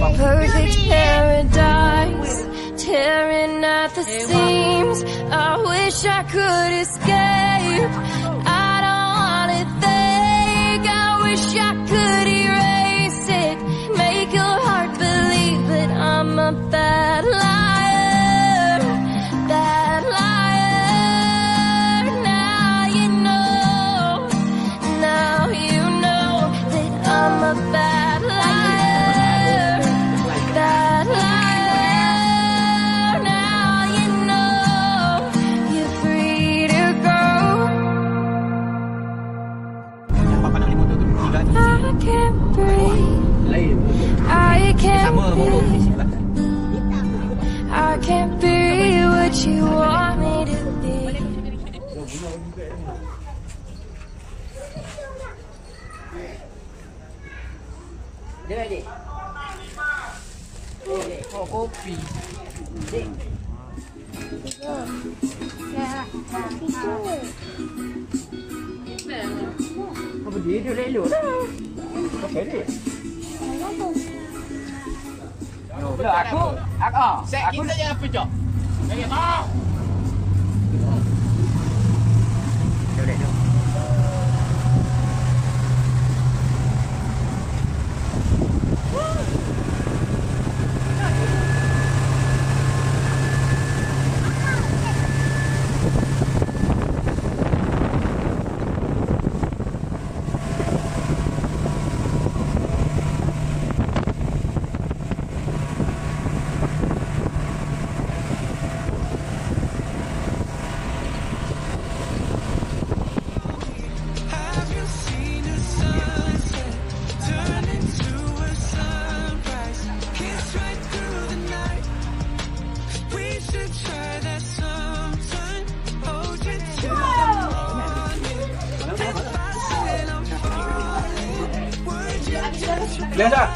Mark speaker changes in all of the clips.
Speaker 1: perfect paradise, tearing at the seams. I wish I could escape. I don't wanna think. I wish I could erase it, make your heart believe that I'm a bad liar, bad liar. Now you know that I'm a bad liar, bad liar. Now you know you're free to go. I can't breathe, I can't be, I can't be what you want me to be.
Speaker 2: Dia adik. Oh, kopi. Dek. Apa dia elok dah. Okey dik. Lah aku set kita jangan pecah. Okey ah.
Speaker 3: Lihat dah.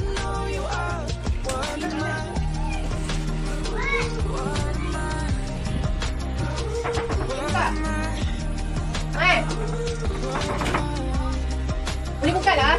Speaker 2: Boleh buka dah.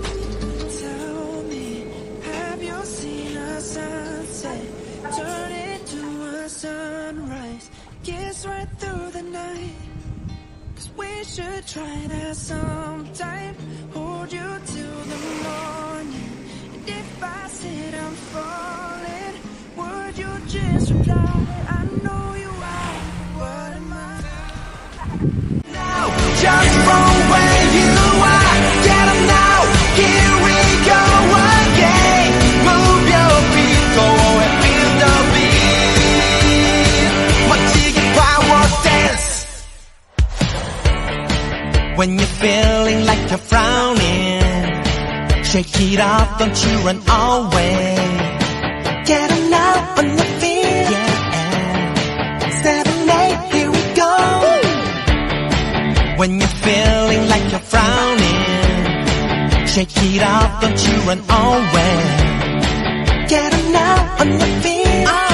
Speaker 1: Try that sometime, hold you till the morning. And if I said I'm falling, would you just reply? I know you are, what am I? Now, just from where you are, get up now, here we go again. Move your feet, go and feel the beat. 멋지게 power dance. When you're feeling like you're frowning, shake it off, don't you run away. Get up now on your feet, yeah. 7, 8, here we go. When you're feeling like you're frowning, shake it off, don't you run away. Get up now on your feet.